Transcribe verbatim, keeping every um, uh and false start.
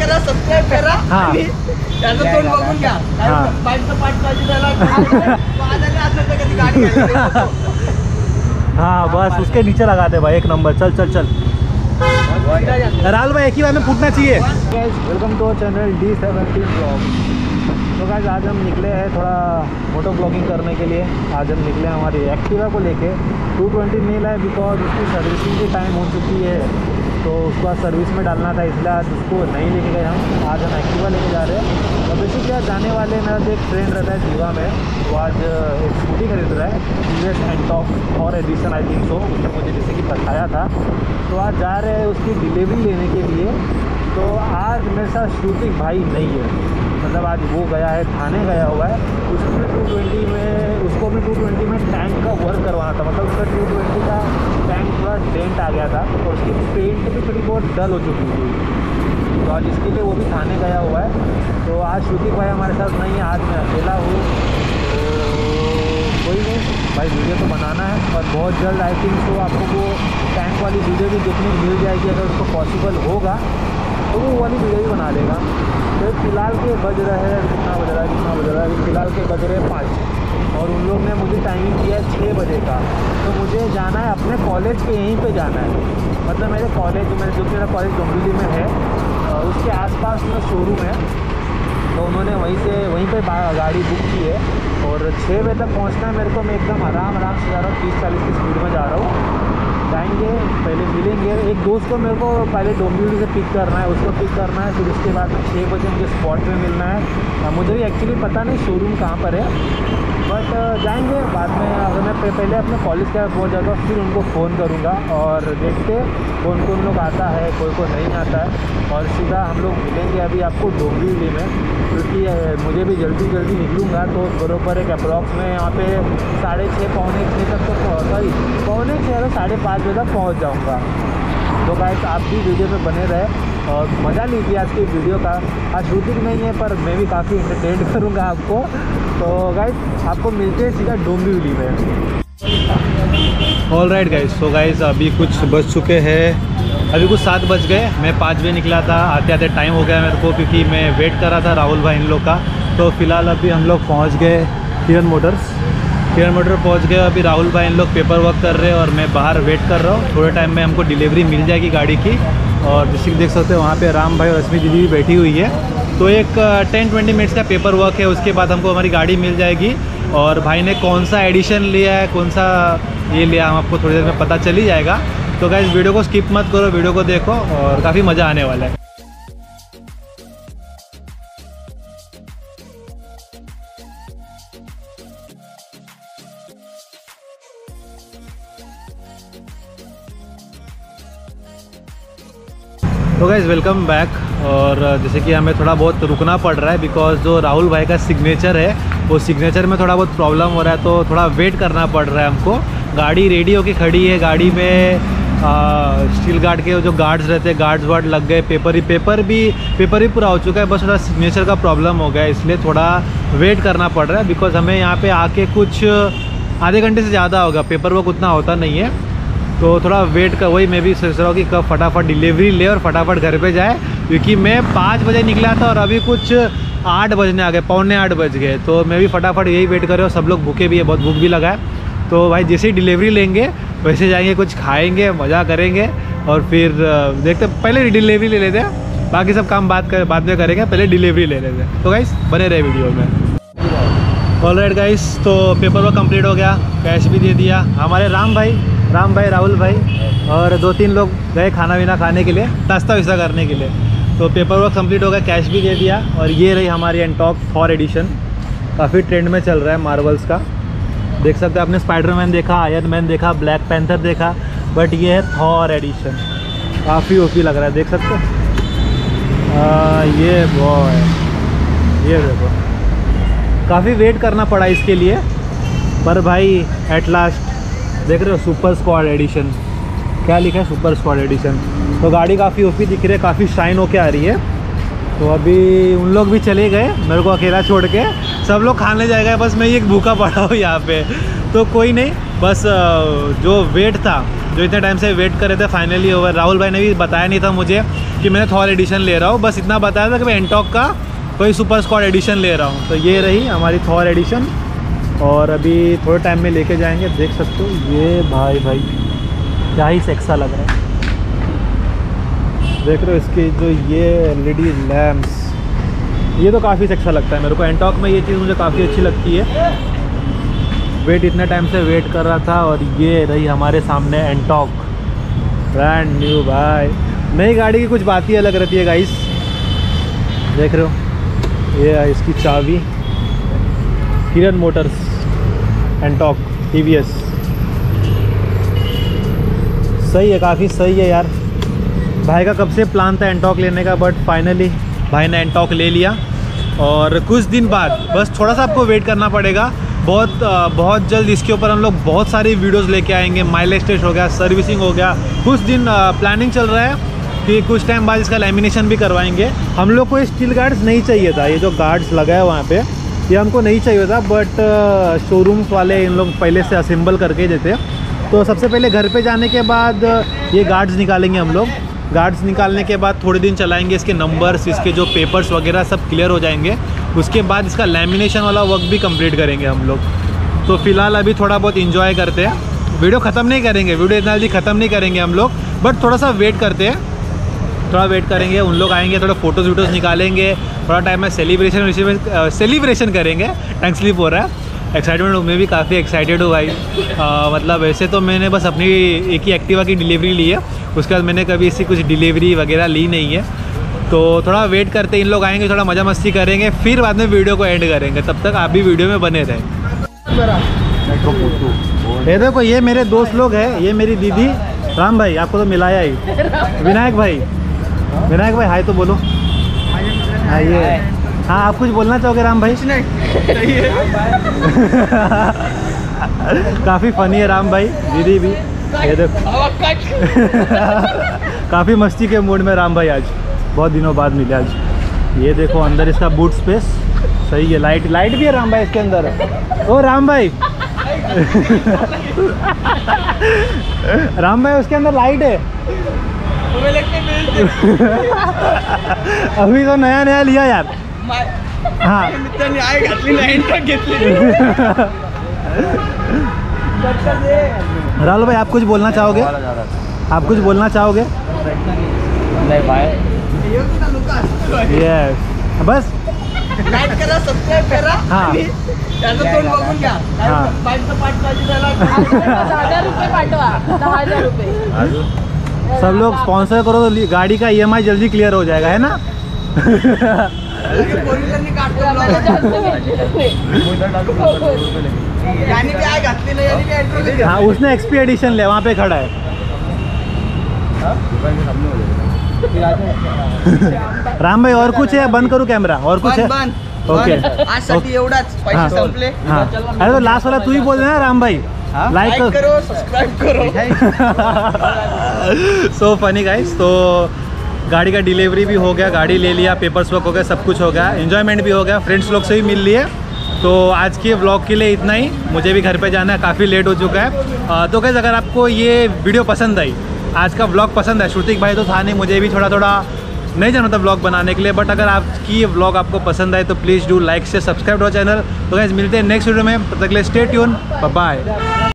करा, सबस्क्राइब करा. हां त्याचं तोंड बघून घ्या. पाठचं पाठ पाहिजे त्याला. वाजायला असं तर कधी गाडी घालते. हाँ बस उसके नीचे लगाते भाई. एक नंबर. चल चल चल राहुल भाई, एक ही बार में फूटना चाहिए. Welcome to channel D seventy blog. तो गाइस आज हम निकले हैं थोड़ा मोटो ब्लॉगिंग करने के लिए. आज हम निकले हैं हमारी एक्टिवा को लेके. टू ट्वेंटी मिल है बिकॉज उसकी सर्विसिंग की टाइम हो चुकी है, तो उसको आज सर्विस में डालना था, इसलिए आज उसको नहीं लेके गए हम. आज हम एक्टिवा लेके जा रहे हैं. तो बेसिकली आज जाने वाले मेरा जो एक फ्रेंड रहता है जीवा में, वो आज एक स्कूटी खरीद रहा है, टी वी एस एंटॉक और एडिशन आई थिंक सो. उसने मुझे जैसे कि बताया था. तो आज जा रहे हैं उसकी डिलीवरी लेने के लिए. तो आज मेरे साथ शूटिंग भाई नहीं है, मतलब आज वो गया है, थाने गया हुआ है. उसको भी टू ट्वेंटी में उसको भी टू ट्वेंटी में टैंक का वर्क करवाना था. मतलब उसका टू ट्वेंटी का टैंक थोड़ा डेंट आ गया था और उसकी पेंट भी थोड़ी बहुत डल हो चुकी थी. तो आज इसके लिए वो भी थाने गया हुआ है. तो आज श्रुति भाई हमारे साथ नहीं है, आज मैं अकेला हूँ. तो कोई नहीं भाई, वीडियो तो बनाना है और बहुत जल्द आई थिंक तो आपको वो टैंक वाली वीडियो भी देखने को मिल जाएगी. अगर उसको पॉसिबल होगा तो वो वाली वीडियो भी बना लेगा. तो फिलहाल के बज रहे हैं कितना बज रहा है कितना बज रहा है फिलहाल के बज रहे हैं पाँच और उन लोग ने मुझे टाइमिंग दिया है छः बजे का. तो मुझे जाना है अपने कॉलेज के यहीं पे जाना है. मतलब मेरे कॉलेज मेरे जो मेरा कॉलेज डोंबिवली में है, उसके आसपास में शोरूम है. तो उन्होंने वहीं से वहीं पे गाड़ी बुक की है और छः बजे तक पहुंचना है मेरे को. मैं एकदम आराम आराम से जा रहा हूँ, तीस चालीस की स्पीड में जा रहा हूँ. जाएंगे, पहले मिलेंगे. एक दोस्त को मेरे को पहले डोंबिवली से पिक करना है, उसको पिक करना है. फिर उसके बाद में छः बजे मुझे स्पॉट में मिलना है. मुझे भी एक्चुअली पता नहीं शोरूम कहाँ पर है, बट जाएंगे बाद में. अगर मैं पहले अपने कॉलेज के यहाँ पहुँच जाता हूँ फिर उनको फ़ोन करूँगा और देखते कौन कौन लोग आता है, कोई कोई नहीं आता है. और सीधा हम लोग मिलेंगे अभी आपको डोंबिवली में, क्योंकि मुझे भी जल्दी जल्दी निकलूँगा. तो बरोबर एक अप्रॉक्स में यहाँ पे साढ़े छः पौने छः तक तो सॉरी पौने छः तो साढ़े पाँच बजे तक पहुँच जाऊँगा. तो गाइस आप भी वीडियो में बने रहे और मज़ा लीजिए आज की वीडियो का. आज शूटिंग नहीं है पर मैं भी काफ़ी एंटरटेन करूँगा आपको. तो गाइस आपको मिलते हैं सीधा डोंबिवली में. ऑल राइट गाइस, तो गाइस अभी कुछ बज चुके हैं, अभी कुछ सात बज गए. मैं पाँच बजे निकला था, आते आते टाइम हो गया मेरे को क्योंकि मैं वेट कर रहा था राहुल भाई इन लोग का. तो फिलहाल अभी हम लोग पहुँच गए किरण मोटर्स. किरण मोटर पहुँच गए. अभी राहुल भाई इन लोग पेपर वर्क कर रहे हैं और मैं बाहर वेट कर रहा हूँ. थोड़े टाइम में हमको डिलीवरी मिल जाएगी गाड़ी की. और जैसे देख सकते हो वहाँ पे राम भाई और रश्मि दीदी भी बैठी हुई है. तो एक टेन ट्वेंटी मिनट्स का पेपर वर्क है, उसके बाद हमको हमारी गाड़ी मिल जाएगी. और भाई ने कौन सा एडिशन लिया है, कौन सा ये लिया, हम आपको थोड़ी देर में पता चल ही जाएगा. तो गाइस वीडियो को स्किप मत करो, वीडियो को देखो और काफ़ी मज़ा आने वाला है. तो गाइज़ वेलकम बैक. और जैसे कि हमें थोड़ा बहुत रुकना पड़ रहा है बिकॉज जो राहुल भाई का सिग्नेचर है वो सिग्नेचर में थोड़ा बहुत प्रॉब्लम हो रहा है, तो थोड़ा वेट करना पड़ रहा है हमको. गाड़ी रेडी होके खड़ी है, गाड़ी में स्टील गार्ड के जो गार्ड्स रहते हैं गार्ड्स वार्ड लग गए. पेपर ही पेपर भी पेपर ही पूरा हो चुका है, बस थोड़ा सिग्नेचर का प्रॉब्लम हो गया, इसलिए थोड़ा वेट करना पड़ रहा है. बिकॉज हमें यहाँ पे आके कुछ आधे घंटे से ज़्यादा होगा, पेपर वर्क उतना होता नहीं है. तो थोड़ा वेट कर, वही मैं भी सोच रहा हूँ कि कब फटाफट डिलीवरी ले और फटाफट घर पे जाए. क्योंकि मैं पाँच बजे निकला था और अभी कुछ आठ बजने आ गए, पौने आठ बज गए. तो मैं भी फटाफट यही वेट कर रहा हूँ. सब लोग भूखे भी है, बहुत भूख भी लगा है. तो भाई जैसे ही डिलीवरी लेंगे वैसे जाएंगे, कुछ खाएंगे, मज़ा करेंगे और फिर देखते. पहले डिलीवरी ले लेते हैं, बाकी सब काम बात कर बाद में करेंगे, पहले डिलीवरी ले लेते हैं. तो गाइस बने रहे वीडियो में. ऑल राइट गाइस, तो पेपर वर्क कंप्लीट हो गया, कैश भी दे दिया. हमारे राम भाई राम भाई राहुल भाई और दो तीन लोग गए खाना वाना खाने के लिए, नाश्ता वास्ता करने के लिए. तो पेपर वर्क कंप्लीट हो गया, कैश भी दे दिया. और ये रही हमारी एंटॉक थॉर एडिशन, काफ़ी ट्रेंड में चल रहा है मार्वल्स का. देख सकते हैं आपने स्पाइडरमैन देखा, आयरन मैन देखा, ब्लैक पैंथर देखा, बट ये है थॉर एडिशन. काफ़ी ओपी लग रहा है, देख सकते हैं. ये बॉय ये देखो, काफ़ी वेट करना पड़ा इसके लिए, पर भाई एट लास्ट देख रहे हो सुपर स्क्वाड एडिशन. क्या लिखा है? Super squad edition. तो गाड़ी काफ़ी ओपी दिख रही है, काफ़ी शाइन होके आ रही है. तो अभी उन लोग भी चले गए, मेरे को अकेला छोड़ के. सब लोग खाने जाएगा, बस मैं एक भूखा पड़ा हूँ यहाँ पे. तो कोई नहीं, बस जो वेट था जो इतने टाइम से वेट कर रहे थे फाइनली ओवर। राहुल भाई ने भी बताया नहीं था मुझे कि मैंने थॉर एडिशन ले रहा हूँ, बस इतना बताया था कि मैं एंटॉक का कोई सुपर स्क्वाड एडिशन ले रहा हूँ। तो ये रही हमारी थॉर एडिशन और अभी थोड़े टाइम में लेके जाएंगे। देख सकते हो ये भाई भाई क्या ही सेक्सा लग रहा है। देख रहे हो इसकी जो ये एलईडी लैम्प्स, ये तो काफ़ी सेक्सा लगता है मेरे को। एंटॉक में ये चीज़ मुझे काफ़ी अच्छी लगती है। वेट इतने टाइम से वेट कर रहा था और ये रही हमारे सामने एंटॉक ब्रांड न्यू भाई। नई गाड़ी की कुछ बात ही अलग रहती है गाइस। देख रहे हो ये है इसकी चाबी, किरण मोटर्स एंटॉक टीवीएस। सही है, काफ़ी सही है यार। भाई का कब से प्लान था एंटॉक लेने का, बट फाइनली भाई ने एंटॉक ले लिया। और कुछ दिन बाद बस थोड़ा सा आपको वेट करना पड़ेगा। बहुत बहुत जल्द इसके ऊपर हम लोग बहुत सारी वीडियोस लेके आएंगे। माइलेज टेस्ट हो गया, सर्विसिंग हो गया, कुछ दिन प्लानिंग चल रहा है कि कुछ टाइम बाद इसका लैमिनेशन भी करवाएंगे। हम लोग को ये स्टील गार्ड्स नहीं चाहिए था, ये जो गार्ड्स लगा है वहाँ पे ये हमको नहीं चाहिए था, बट शोरूम्स वाले इन लोग पहले से असेंबल करके देते। तो सबसे पहले घर पे जाने के बाद ये गार्ड्स निकालेंगे हम लोग। गार्ड्स निकालने के बाद थोड़े दिन चलाएंगे, इसके नंबर्स, इसके जो पेपर्स वगैरह सब क्लियर हो जाएंगे। उसके बाद इसका लैमिनेशन वाला वर्क भी कंप्लीट करेंगे हम लोग। तो फिलहाल अभी थोड़ा बहुत इंजॉय करते हैं। वीडियो ख़त्म नहीं करेंगे, वीडियो इतना जल्दी ख़त्म नहीं करेंगे हम लोग, बट थोड़ा सा वेट करते हैं, थोड़ा वेट करेंगे। उन लोग आएंगे, थोड़ा फ़ोटोज़ वीडियोज़ निकालेंगे, थोड़ा टाइम में सेलिब्रेशन सेलिब्रेशन करेंगे। टंग स्लिप हो रहा है। एक्साइटमेंट मैं भी काफ़ी एक्साइटेड हूँ भाई। आ, मतलब वैसे तो मैंने बस अपनी एक ही एक्टिवा की डिलीवरी ली है, उसके बाद मैंने कभी इसी कुछ डिलीवरी वगैरह ली नहीं है। तो थोड़ा वेट करते हैं, इन लोग आएंगे, थोड़ा मज़ा मस्ती करेंगे, फिर बाद में वीडियो को एंड करेंगे। तब तक आप भी वीडियो में बने रहें। ये देखो ये मेरे दोस्त लोग हैं, ये मेरी दीदी। राम भाई आपको तो मिलाया ही। विनायक भाई, विनायक भाई हाय तो बोलो। आइए। हाँ आप कुछ बोलना चाहोगे राम भाई? काफ़ी फनी है राम भाई, दीदी भी। ये देखो काफ़ी मस्ती के मूड में राम भाई आज, बहुत दिनों बाद मिले आज। ये देखो अंदर इसका बूट स्पेस सही है। लाइट लाइट भी है राम भाई इसके अंदर। ओ राम भाई राम भाई उसके अंदर लाइट है। अभी तो नया नया लिया यार। हाँ राहुल भाई आप कुछ बोलना चाहोगे? आप कुछ बोलना चाहोगे? नहीं भाई। यस बस लाईक करा, सबस्क्राईब करा। हाँ त्याचं तोंड बघून घ्या। हाँ. बाईकचं पाठ पाहिजे त्याला दहा हजार रुपये पाठवा, दहा हजार रुपये। सब लोग स्पॉन्सर करो तो गाड़ी का ई एम आई जल्दी क्लियर हो जाएगा, है ना? पोरीलांनी काढतो यानी भी आय घातली नाही, यानी भी एंट्री। हाँ उसने एक्सपी एडिशन लिया, वहाँ पे खड़ा है। राम भाई और कुछ है? बंद करूँ कैमरा? और कुछ है? ओके आज साठी एवढाच, पैसे संपले। हाँ अरे तो लास्ट वाला तू ही बोल देना राम भाई। लाइक लाईक करो, सब्सक्राइब करो। So funny guys. तो गाड़ी का डिलीवरी भी हो गया, गाड़ी ले लिया, पेपर्स वर्क हो गया, सब कुछ हो गया, एंजॉयमेंट भी हो गया, फ्रेंड्स लोग से भी मिल लिए। तो आज के व्लॉग के लिए इतना ही, मुझे भी घर पे जाना है, काफ़ी लेट हो चुका है। आ, तो गाइस अगर आपको ये वीडियो पसंद आई, आज का व्लॉग पसंद है, श्रुतिक भाई तो था नहीं, मुझे भी थोड़ा थोड़ा नहीं जाना था व्लॉग बनाने के लिए, बट अगर आपकी ये व्लॉग आपको पसंद आए तो प्लीज़ डू लाइक से सब्सक्राइब टू चैनल। तो गाइस मिलते हैं नेक्स्ट वीडियो में, तब तक के लिए स्टे ट्यून, बाय बाय।